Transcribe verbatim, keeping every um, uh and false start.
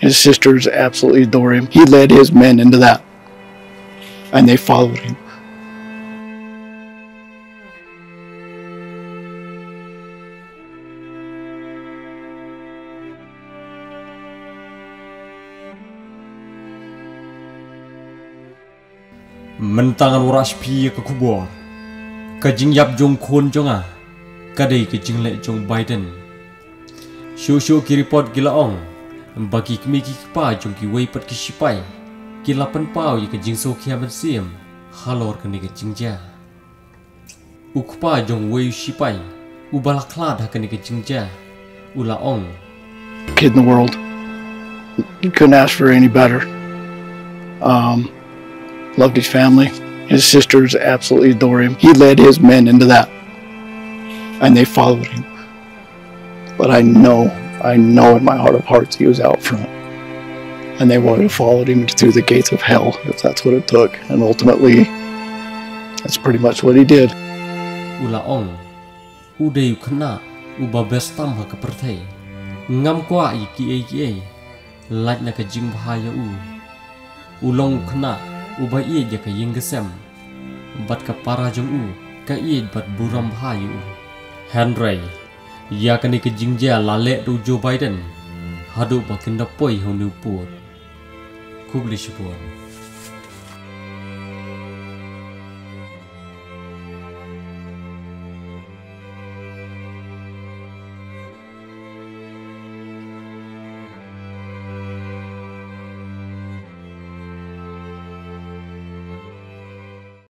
His sisters absolutely adore him. He led his men into that, and they followed him. Mentangan waras pi ke kubur, kajing yap jong khun jong ah, kadai kajing lek jong Biden. Shosho ki report gila ong, bagi kami ki pa jong ki wei pat ki sipai, ki lapan pau ye kajing so kia ban sim, halor kani kajing ja. Ukpa jong wei sipai, ubala klad ha kani kajing ja, ula ong. Kid in the world, you couldn't ask for any better. Um. Loved his family. His sisters absolutely adore him. He led his men into that, and they followed him. But I know, I know in my heart of hearts he was out front, and they would have followed him through the gates of hell if that's what it took. And ultimately, that's pretty much what he did. Ula ong, uday kana, uba bestam ha kapertay, ngam kwa i ki ai ki ai, laj na kajing bahaya u, ulong kana. Ubah ied ya ka yinggesem, bat ka para jong u, ka ied bat buram bahayu. Henry, ya ka ni ka jingja lalek ru Joe Biden, hadu ba kenda poi honu pur. Kubli syukur.